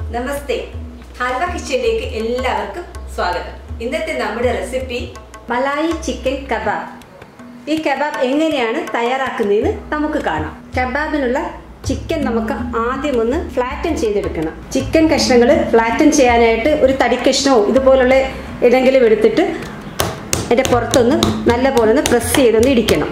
നമസ്തേ, ഹൽവ കിച്ചണിലേക്ക് എല്ലാവർക്കും സ്വാഗതം. ഇന്നത്തെ നമ്മുടെ റെസിപ്പി മലായി ചിക്കൻ കബാബ്. ഈ കബാബ് എങ്ങനെയാണ് തയ്യാറാക്കുന്നതെന്ന് നമുക്ക് കാണാം. കബാബിനുള്ള ചിക്കൻ നമുക്ക് ആദ്യം ഒന്ന് ഫ്ലാറ്റൻ ചെയ്തെടുക്കണം. ചിക്കൻ കഷ്ണങ്ങൾ ഫ്ലാറ്റൻ ചെയ്യാനായിട്ട് ഒരു തടിക്കഷ്ണമോ ഇതുപോലുള്ള ഏതെങ്കിലും എടുത്തിട്ട് അതിൻ്റെ പുറത്തൊന്ന് നല്ലപോലെ ഒന്ന് പ്രസ് ചെയ്തൊന്ന് ഇടിക്കണം.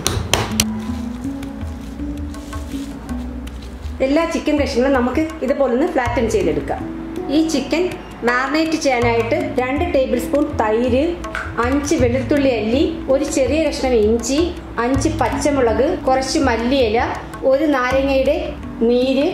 എല്ലാ ചിക്കൻ കഷ്ണങ്ങളും നമുക്ക് ഇതുപോലെ ഒന്ന് ഫ്ലാറ്റൻ ചെയ്തെടുക്കാം. ഈ ചിക്കൻ മാറിനേറ്റ് ചെയ്യാനായിട്ട് 2 ടേബിൾ സ്പൂൺ തൈര്, 5 വെളുത്തുള്ളി അല്ലി, ഒരു ചെറിയ കഷ്ണം ഇഞ്ചി, 5 പച്ചമുളക്, കുറച്ച് മല്ലിയില, ഒരു നാരങ്ങയുടെ നീര്,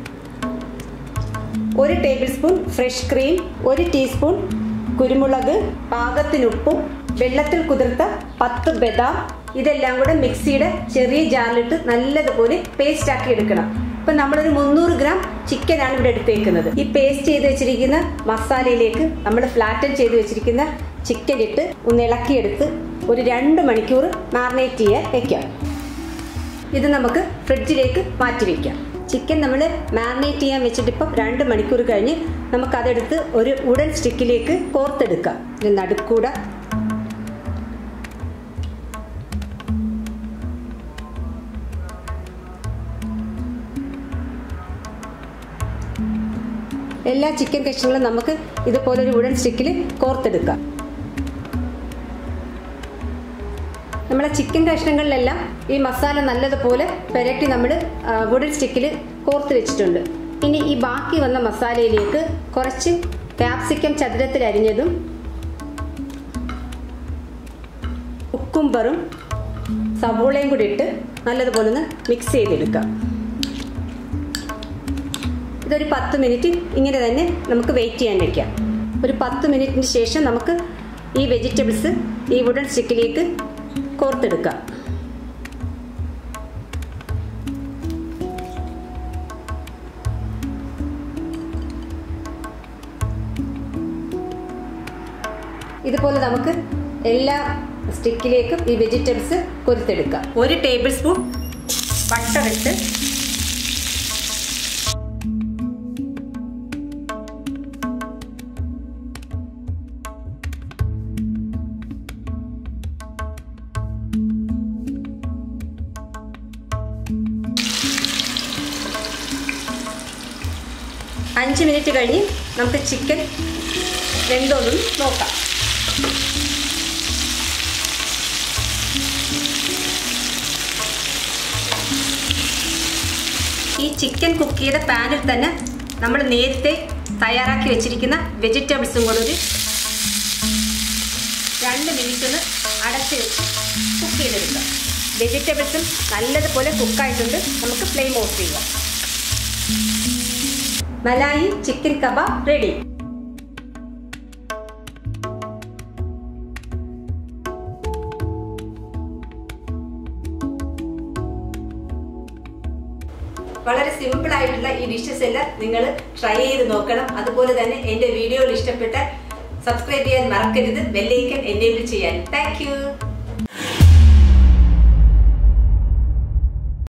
1 tablespoon fresh cream, 1 teaspoon കുരുമുളക്, പാകത്തിനുപ്പും, വെള്ളത്തിൽ കുതിർത്ത 10 ബദാം. ഇതെല്ലാം കൂടെ മിക്സിയുടെ ചെറിയ ജാറിലിട്ട് നല്ലതുപോലെ പേസ്റ്റ് ആക്കി എടുക്കണം. ഇപ്പം നമ്മളൊരു 300 ഗ്രാം ചിക്കനാണ് ഇവിടെ എടുത്തേക്കുന്നത്. ഈ പേസ്റ്റ് ചെയ്ത് വെച്ചിരിക്കുന്ന മസാലയിലേക്ക് നമ്മൾ ഫ്ലാറ്റൻ ചെയ്ത് വെച്ചിരിക്കുന്ന ചിക്കൻ ഇട്ട് ഒന്ന് ഇളക്കിയെടുത്ത് ഒരു 2 മണിക്കൂർ മാറിനേറ്റ് ചെയ്യാൻ വെക്കാം. ഇത് നമുക്ക് ഫ്രിഡ്ജിലേക്ക് മാറ്റി വയ്ക്കാം. ചിക്കൻ നമ്മൾ മാറിനേറ്റ് ചെയ്യാൻ വെച്ചിട്ട് ഇപ്പം 2 മണിക്കൂർ കഴിഞ്ഞ് നമുക്കതെടുത്ത് ഒരു വുഡൻ സ്റ്റിക്കിലേക്ക് കോർത്തെടുക്കാം. ഇത് നടുക്കൂടെ എല്ലാ ചിക്കൻ കഷ്ണങ്ങളും നമുക്ക് ഇതുപോലെ ഒരു വുഡൻ സ്റ്റിക്കിൽ കോർത്തെടുക്കാം. നമ്മളെ ചിക്കൻ കഷ്ണങ്ങളിലെല്ലാം ഈ മസാല നല്ലതുപോലെ പുരട്ടി നമ്മൾ വുഡൻ സ്റ്റിക്കിൽ കോർത്ത് വെച്ചിട്ടുണ്ട്. ഇനി ഈ ബാക്കി വന്ന മസാലയിലേക്ക് കുറച്ച് ക്യാപ്സിക്കം ചതുരത്തിൽ അരിഞ്ഞതും, കുക്കുംബറും സവോളയും കൂടി ഇട്ട് നല്ലതുപോലെ ഒന്ന് മിക്സ് ചെയ്തെടുക്കാം. ഇതൊരു 10 മിനിറ്റ് ഇങ്ങനെ തന്നെ നമുക്ക് വെയിറ്റ് ചെയ്യാൻ വയ്ക്കാം. ഒരു 10 മിനിറ്റിന് ശേഷം നമുക്ക് ഈ വെജിറ്റബിൾസ് ഈ വുഡൻ സ്റ്റിക്കിലേക്ക് കോർത്തെടുക്കാം. ഇതുപോലെ നമുക്ക് എല്ലാ സ്റ്റിക്കിലേക്കും ഈ വെജിറ്റബിൾസ് കൊരുത്തെടുക്കാം. 1 ടേബിൾ സ്പൂൺ ബട്ടർ ഇട്ട് അഞ്ച് മിനിറ്റ് കഴിഞ്ഞ് നമുക്ക് ചിക്കൻ വെന്തോന്നും നോക്കാം. ഈ ചിക്കൻ കുക്ക് ചെയ്ത പാനിൽ തന്നെ നമ്മൾ നേരത്തെ തയ്യാറാക്കി വെച്ചിരിക്കുന്ന വെജിറ്റബിൾസും കൂടെ ഒരു 2 മിനിറ്റ് ഒന്ന് അടച്ച് വെച്ച് കുക്ക് ചെയ്തെടുക്കാം. വെജിറ്റബിൾസും നല്ലതുപോലെ കുക്കായിട്ടുണ്ട്. നമുക്ക് ഫ്ലെയിം ഓഫ് ചെയ്യാം. Malai chicken kebab ready. വളരെ സിമ്പിൾ ആയിട്ടുള്ള ഈ ഡിഷസ് എല്ലാം നിങ്ങൾ ട്രൈ ചെയ്ത് നോക്കണം. അതുപോലെ തന്നെ എൻ്റെ വീഡിയോയിൽ ഇഷ്ടപ്പെട്ടാൽ സബ്സ്ക്രൈബ് ചെയ്യാൻ മറക്കരുത്. ബെൽ ഐക്കൺ എനേബിൾ ചെയ്യാൻ. Thank U.